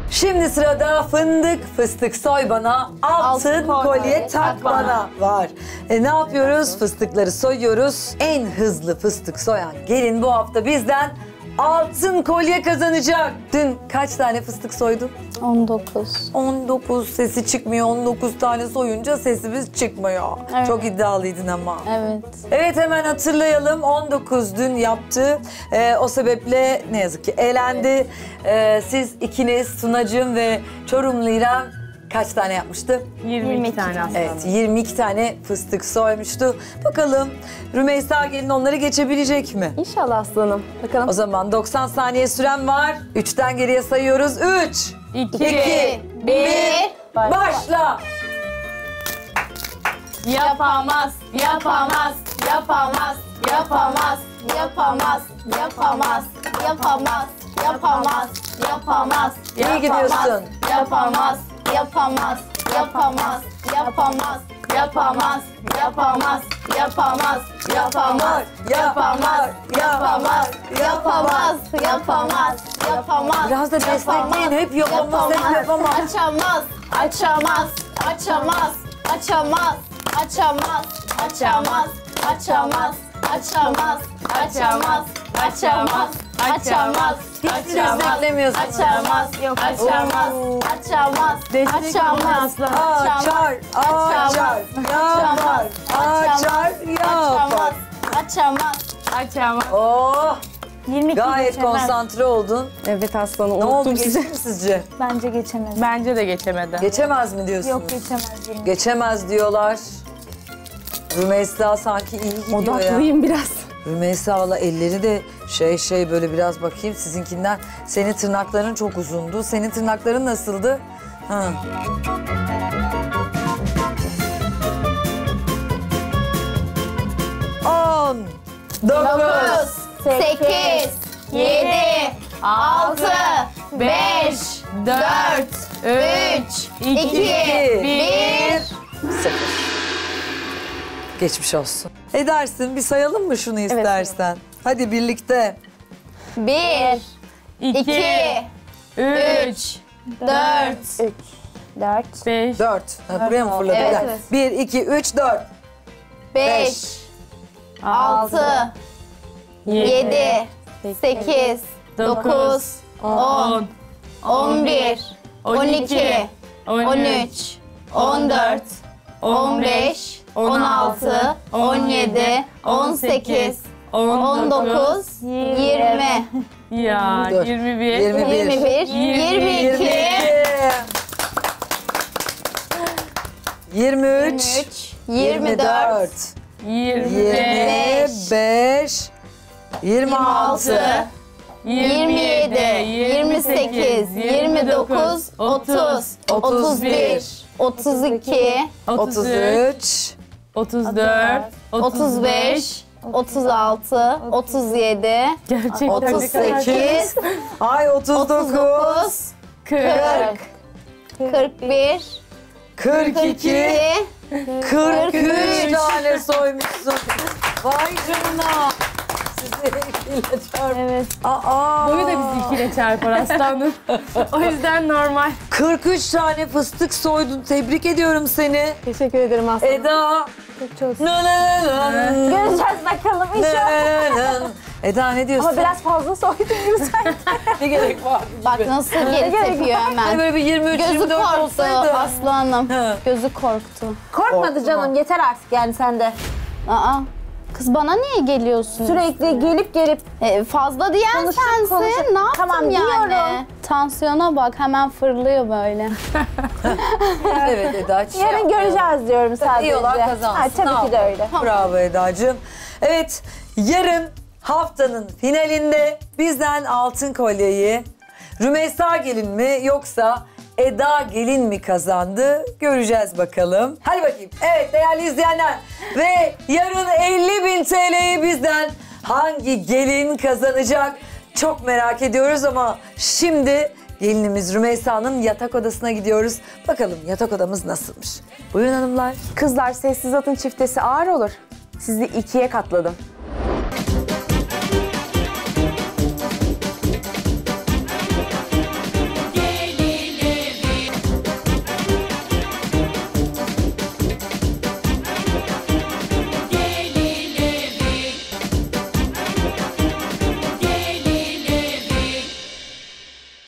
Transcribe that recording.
Şimdi sırada fındık fıstık soy bana, altın kolye tak bana var. Ne yapıyoruz? Fıstıkları soyuyoruz. En hızlı fıstık soyan gelin bu hafta bizden altın kolye kazanacak. Dün kaç tane fıstık soydun? 19. 19 sesi çıkmıyor. 19 tane soyunca sesimiz çıkmıyor. Evet. Çok iddialıydın ama. Evet. Evet, hemen hatırlayalım. 19 dün yaptı. O sebeple ne yazık ki elendi. Siz ikiniz Sunacığım ve Çorumlu İrem kaç tane yapmıştı? 22 tane aslında. Evet, 22 tane fıstık soymuştu. Bakalım Rümeysa gelin onları geçebilecek mi? İnşallah aslanım. Bakalım. O zaman 90 saniye süren var. 3'ten geriye sayıyoruz. 3, 2, 1, başla. Yapamaz, yapamaz, yapamaz, yapamaz, yapamaz, yapamaz, yapamaz, yapamaz, yapamaz. İyi gidiyorsun. Yapamaz, yapamaz, yapamaz, yapamaz, yapamaz, yapamaz, yapamaz, yapamaz, yapamaz, yapamaz, yapamaz, yapamaz, yapamaz. Biraz da destekleyin. Hep yapamaz, hep yapamaz. Açamaz, açamaz, açamaz, açamaz, açamaz, açamaz, açamaz, açamaz, açamaz, açamaz, açamaz. Hiç desteklemiyorsun. Açamaz, yok açamaz, açamaz, açamaz, Açar, açar, yapar, açar, yapar. açamaz. Açamam. Oh, 22 gayet konsantre oldun. Evet aslanım. Ne oldu, Unuttum geçti sizi. mi sizce? Bence geçemez. Bence de geçemedi. Geçemez mi diyorsunuz? Yok geçemez. Geçemez diyorlar. Rümeysa sanki iyi gidiyor ya. Odaklıyım biraz. Rümeysa valla elleri de şey böyle biraz bakayım sizinkinden. Senin tırnakların çok uzundu. Senin tırnakların nasıldı? Ha. On, 9, 8, 7, 6, 5, 4, 3, 2, 1. 0. Geçmiş olsun. Edersin, bir sayalım mı şunu istersen? Hadi birlikte. 1, 2, 3, 4, 4, 5, 4. Buraya mı fırladık? Evet, Gel. evet. 1, 2, 3, 4. 5, 6, 7, 8, 9, 10, 11, 12, 13, 14, 15, 16, 17, 18, 19, 20, ya Dur. 21, 21. 21, 22, 23, 24, 25, 26, 27, 28, 29, 30, 31, 32, 33, 34, 35, 36, 37, gerçekten 38, ay 39, 39, 40, 41, 42, 42, 43 tane soymuşsun. Vay canına. Size ikiyle çarp. Evet. Aa, boyu da bizi ikiyle çarpar aslanım. O yüzden normal. 43 tane fıstık soydun. Tebrik ediyorum seni. Teşekkür ederim aslanım. Eda. Göreceğiz bakalım inşallah. Eda ne diyorsun? Ama biraz fazla soydun gibi sanki. Ne gerek var? Bak nasıl geri tepiyor Hani hemen. böyle bir 23 Gözü 24 korktu olsaydı. aslanım. He. Gözü korktu. Korkmadı canım, yeter artık yani sende. Aa. Kız bana niye geliyorsun? Sürekli gelip Fazla diyen Konuşup sensin. konuşup- Ne yaptım Tamam, yani? diyorum. Tansiyona bak hemen fırlıyor böyle. Evet Eda. hiç yarın yapmayalım. göreceğiz diyorum sadece. İyi olan kazansın. Ha, Ne tabii ki de yapalım? öyle. Bravo Eda'cığım. Evet, yarın haftanın finalinde bizden altın kolyeyi Rümeysa gelin mi yoksa Eda gelin mi kazandı? Göreceğiz bakalım. Hadi bakayım. Evet değerli izleyenler ve yarın 50.000 TL'yi bizden hangi gelin kazanacak? Çok merak ediyoruz ama şimdi gelinimiz Rümeysa'nın yatak odasına gidiyoruz. Bakalım yatak odamız nasılmış? Buyurun hanımlar. Kızlar sessiz atın çiftesi ağır olur. Sizi 2'ye katladım.